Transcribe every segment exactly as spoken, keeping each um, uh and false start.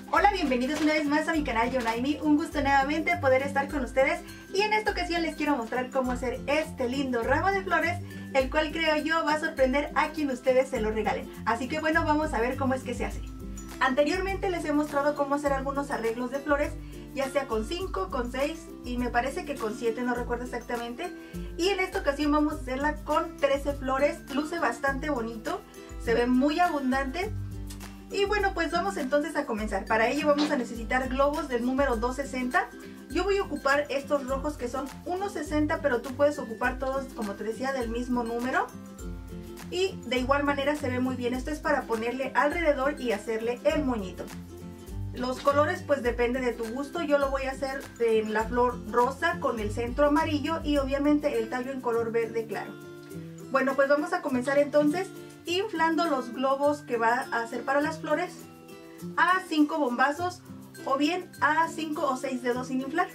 Hola, bienvenidos una vez más a mi canal Yonaimi. Un gusto nuevamente poder estar con ustedes y en esta ocasión les quiero mostrar cómo hacer este lindo ramo de flores, el cual creo yo va a sorprender a quien ustedes se lo regalen. Así que bueno, vamos a ver cómo es que se hace. Anteriormente les he mostrado cómo hacer algunos arreglos de flores, ya sea con cinco, con seis y me parece que con siete, no recuerdo exactamente. Y en esta ocasión vamos a hacerla con trece flores, luce bastante bonito, se ve muy abundante. Y bueno, pues vamos entonces a comenzar. Para ello vamos a necesitar globos del número doscientos sesenta. Yo voy a ocupar estos rojos que son uno sesenta, pero tú puedes ocupar todos, como te decía, del mismo número. Y de igual manera se ve muy bien. Esto es para ponerle alrededor y hacerle el moñito. Los colores pues depende de tu gusto. Yo lo voy a hacer en la flor rosa con el centro amarillo y obviamente el tallo en color verde claro. Bueno, pues vamos a comenzar entonces inflando los globos que va a hacer para las flores a cinco bombazos o bien a cinco o seis dedos sin inflar.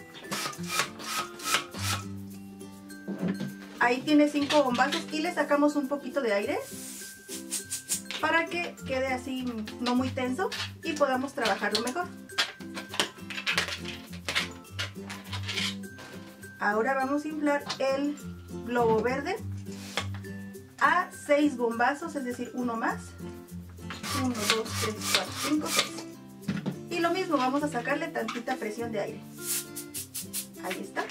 Ahí tiene cinco bombazos y le sacamos un poquito de aire para que quede así no muy tenso y podamos trabajarlo mejor. Ahora vamos a inflar el globo verde a seis bombazos, es decir, uno más. uno, dos, tres, cuatro, cinco, seis. Y lo mismo, vamos a sacarle tantita presión de aire. Ahí está.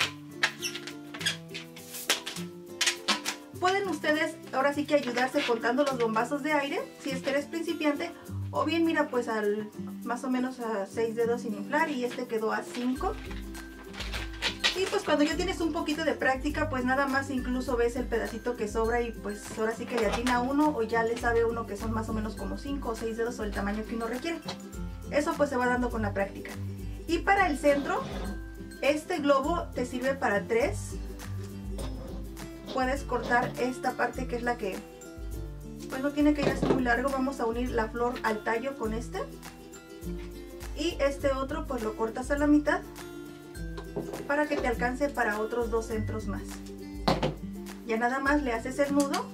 Pueden ustedes ahora sí que ayudarse contando los bombazos de aire, si es que eres principiante. O bien, mira, pues al más o menos a seis dedos sin inflar y este quedó a cinco. Y pues cuando ya tienes un poquito de práctica, pues nada más incluso ves el pedacito que sobra y pues ahora sí que le atina uno o ya le sabe uno que son más o menos como cinco o seis dedos o el tamaño que uno requiere. Eso pues se va dando con la práctica. Y para el centro, este globo te sirve para tres. Puedes cortar esta parte que es la que pues no tiene que ir así muy largo. Vamos a unir la flor al tallo con este. Y este otro pues lo cortas a la mitad para que te alcance para otros dos centros más. Ya nada más le haces el nudo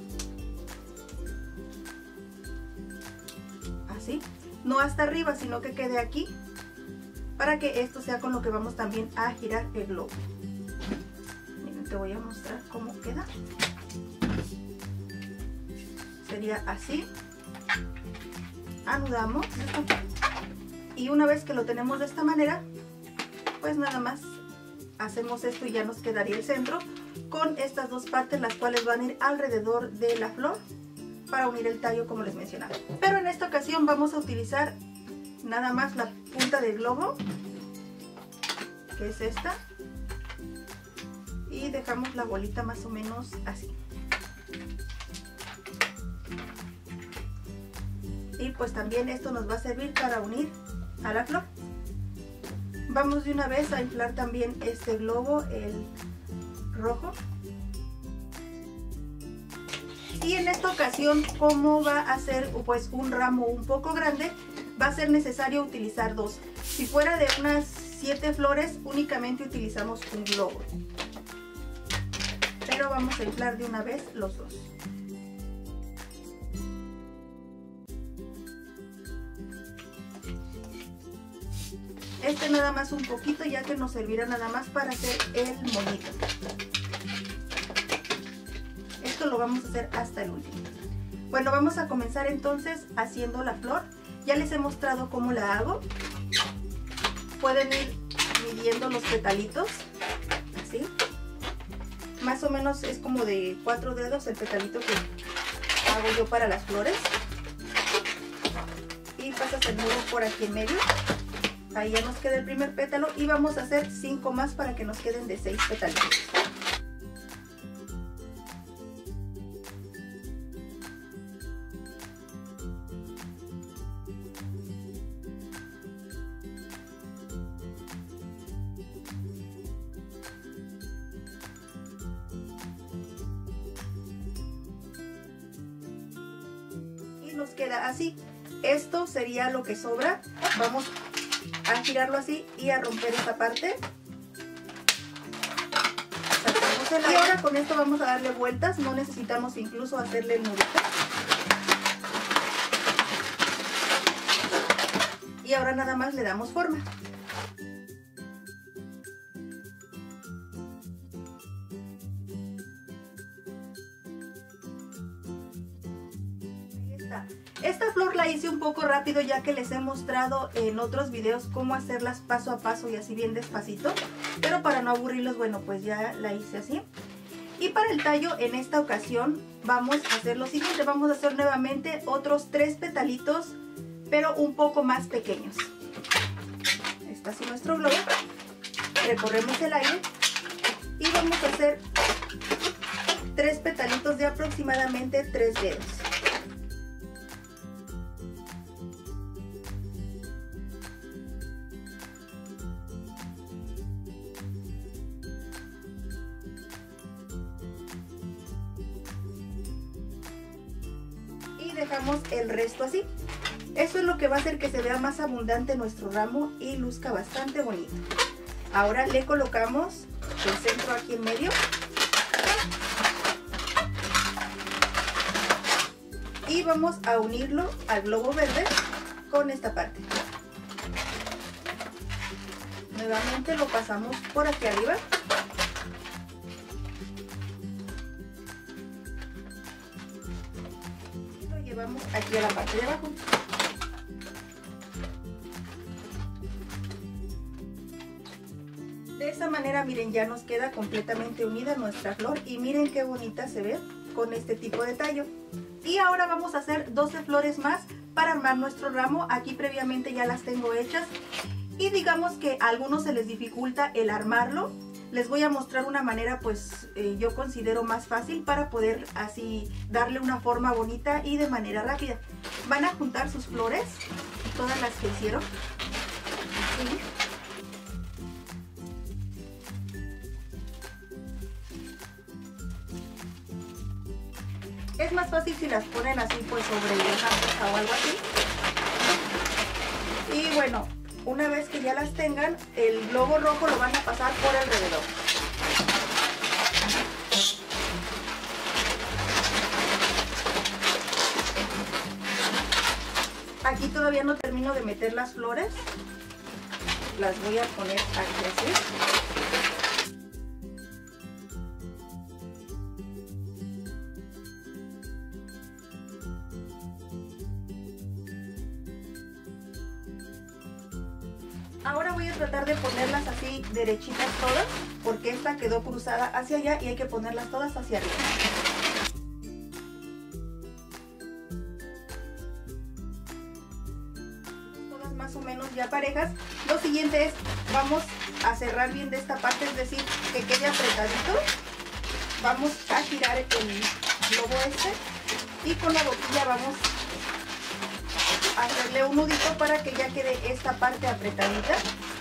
así, no hasta arriba sino que quede aquí, para que esto sea con lo que vamos también a girar el globo. Miren, te voy a mostrar cómo queda. Sería así, anudamos y una vez que lo tenemos de esta manera, pues nada más hacemos esto y ya nos quedaría el centro con estas dos partes, las cuales van a ir alrededor de la flor para unir el tallo como les mencionaba. Pero en esta ocasión vamos a utilizar nada más la punta del globo, que es esta, y dejamos la bolita más o menos así. Y pues también esto nos va a servir para unir a la flor. Vamos de una vez a inflar también este globo, el rojo. Y en esta ocasión, como va a ser pues un ramo un poco grande, va a ser necesario utilizar dos. Si fuera de unas siete flores, únicamente utilizamos un globo. Pero vamos a inflar de una vez los dos. Este nada más un poquito, ya que nos servirá nada más para hacer el moñito. Esto lo vamos a hacer hasta el último. Bueno, vamos a comenzar entonces haciendo la flor. Ya les he mostrado cómo la hago. Pueden ir midiendo los petalitos, así. Más o menos es como de cuatro dedos el petalito que hago yo para las flores. Y pasas el nudo por aquí en medio. Ahí ya nos queda el primer pétalo y vamos a hacer cinco más para que nos queden de seis pétalos. Y nos queda así. Esto sería lo que sobra. Vamos a girarlo así y a romper esta parte. Sacamos el aire. Y ahora con esto vamos a darle vueltas, no necesitamos incluso hacerle el nudito. Y ahora nada más le damos forma. Ahí está. Esta flor la hice un poco rápido ya que les he mostrado en otros videos cómo hacerlas paso a paso y así bien despacito. Pero para no aburrirlos, bueno, pues ya la hice así. Y para el tallo en esta ocasión vamos a hacer lo siguiente. Vamos a hacer nuevamente otros tres petalitos, pero un poco más pequeños. Está así nuestro globo. Recorremos el aire y vamos a hacer tres petalitos de aproximadamente tres dedos. Y dejamos el resto así. Eso es lo que va a hacer que se vea más abundante nuestro ramo y luzca bastante bonito. Ahora le colocamos el centro aquí en medio. Y vamos a unirlo al globo verde con esta parte. Nuevamente lo pasamos por aquí arriba. Y lo llevamos aquí a la parte de abajo. De esa manera, miren, ya nos queda completamente unida nuestra flor y miren qué bonita se ve con este tipo de tallo. Y ahora vamos a hacer doce flores más para armar nuestro ramo. Aquí previamente ya las tengo hechas y digamos que a algunos se les dificulta el armarlo. Les voy a mostrar una manera, pues eh, yo considero más fácil para poder así darle una forma bonita y de manera rápida. Van a juntar sus flores, todas las que hicieron, así. Es más fácil si las ponen así pues sobre una mesa o algo así. Y bueno, una vez que ya las tengan, el globo rojo lo van a pasar por alrededor. Aquí todavía no termino de meter las flores. Las voy a poner aquí así. Ahora voy a tratar de ponerlas así derechitas todas, porque esta quedó cruzada hacia allá y hay que ponerlas todas hacia arriba. Todas más o menos ya parejas. Lo siguiente es, vamos a cerrar bien de esta parte, es decir, que quede apretadito. Vamos a girar el globo este y con la boquilla vamos hacerle un nudito para que ya quede esta parte apretadita.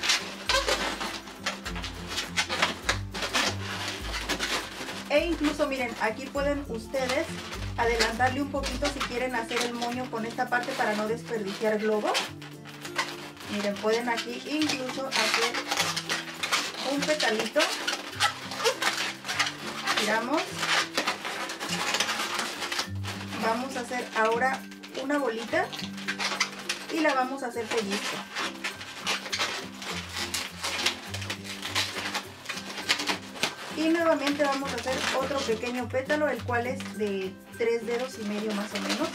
E incluso miren, aquí pueden ustedes adelantarle un poquito si quieren hacer el moño con esta parte para no desperdiciar globo. Miren, pueden aquí incluso hacer un petalito. Giramos. Vamos a hacer ahora una bolita y la vamos a hacer pellizco. Y nuevamente vamos a hacer otro pequeño pétalo, el cual es de tres dedos y medio más o menos.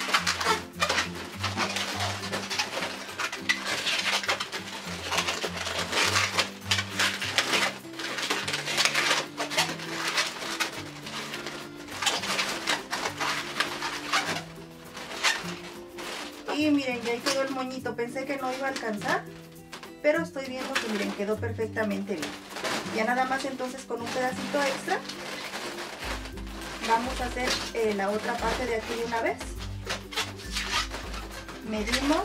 Y miren, ya ahí quedó el moñito. Pensé que no iba a alcanzar, pero estoy viendo que miren, quedó perfectamente bien. Ya nada más entonces con un pedacito extra vamos a hacer eh, la otra parte de aquí de una vez. Medimos,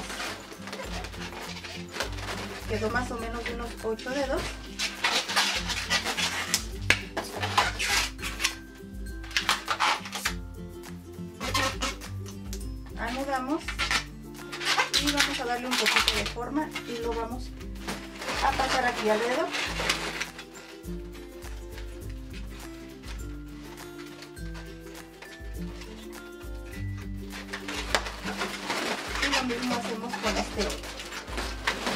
quedó más o menos de unos ocho dedos. Anudamos y vamos a darle un poquito de forma y lo vamos a pasar aquí alrededor. Y lo mismo hacemos con este otro.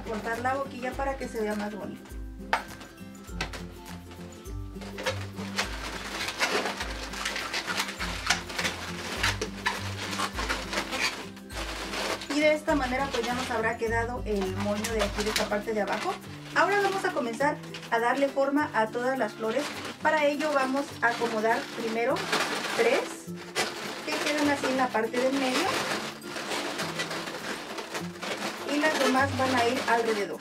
cortar la boquilla para que se vea más bonito. Y de esta manera pues ya nos habrá quedado el moño de aquí de esta parte de abajo. Ahora vamos a comenzar a darle forma a todas las flores. Para ello vamos a acomodar primero tres que queden así en la parte del medio. Y las demás van a ir alrededor.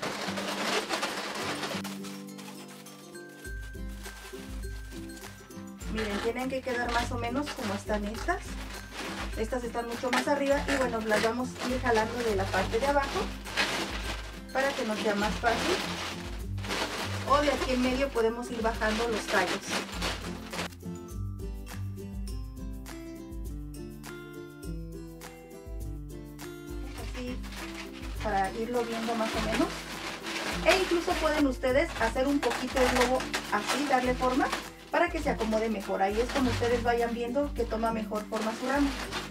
Miren, tienen que quedar más o menos como están estas. Estas están mucho más arriba y bueno, las vamos a ir jalando de la parte de abajo para que nos sea más fácil. O de aquí en medio podemos ir bajando los tallos. Así, para irlo viendo más o menos. E incluso pueden ustedes hacer un poquito de globo así, darle forma para que se acomode mejor. Ahí es como ustedes vayan viendo que toma mejor forma su ramo.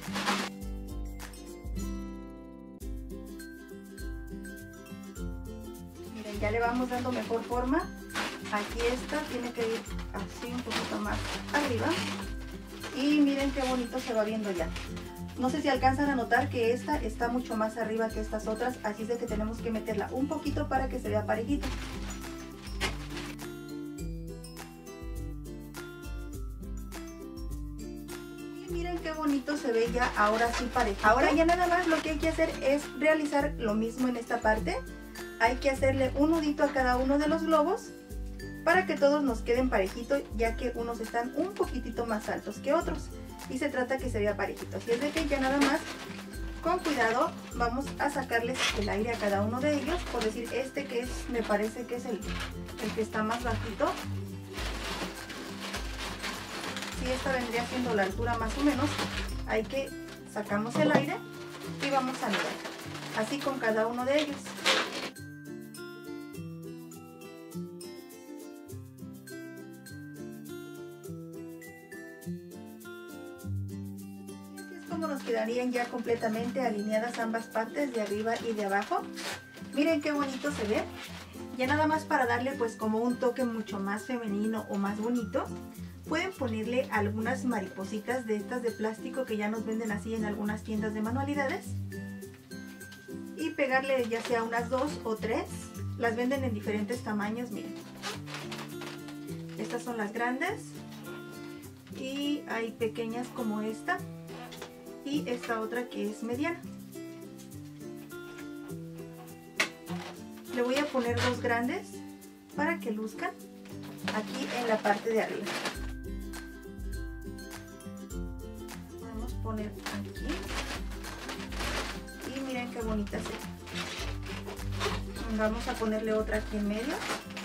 Miren, ya le vamos dando mejor forma. Aquí esta tiene que ir así un poquito más arriba. Y miren qué bonito se va viendo ya. No sé si alcanzan a notar que esta está mucho más arriba que estas otras, así es de que tenemos que meterla un poquito para que se vea parejito. Miren qué bonito se ve ya ahora sí parejito. Ahora ya nada más lo que hay que hacer es realizar lo mismo en esta parte. Hay que hacerle un nudito a cada uno de los globos para que todos nos queden parejitos, ya que unos están un poquitito más altos que otros. Y se trata que se vea parejito. Así es de que ya nada más con cuidado vamos a sacarles el aire a cada uno de ellos. Por decir, este que es, me parece que es el, el que está más bajito. Si esta vendría siendo la altura más o menos, hay que sacamos el aire y vamos a mirar así con cada uno de ellos. Así es como nos quedarían ya completamente alineadas ambas partes de arriba y de abajo. Miren qué bonito se ve. Ya nada más para darle pues como un toque mucho más femenino o más bonito, pueden ponerle algunas maripositas de estas de plástico que ya nos venden así en algunas tiendas de manualidades. Y pegarle ya sea unas dos o tres. Las venden en diferentes tamaños, miren. Estas son las grandes. Y hay pequeñas como esta. Y esta otra que es mediana. Le voy a poner dos grandes para que luzcan aquí en la parte de arriba. Poner aquí y miren qué bonita se ve. Vamos a ponerle otra aquí en medio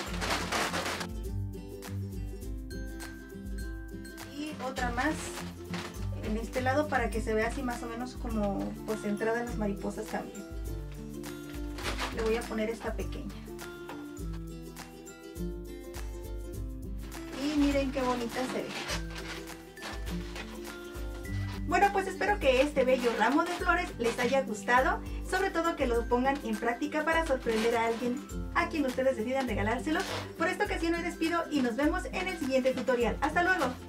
y otra más en este lado para que se vea así más o menos como pues centrada en las mariposas también. Le voy a poner esta pequeña y miren qué bonita se ve. Bueno, pues espero que este bello ramo de flores les haya gustado, sobre todo que lo pongan en práctica para sorprender a alguien a quien ustedes decidan regalárselo. Por esta ocasión me despido y nos vemos en el siguiente tutorial. ¡Hasta luego!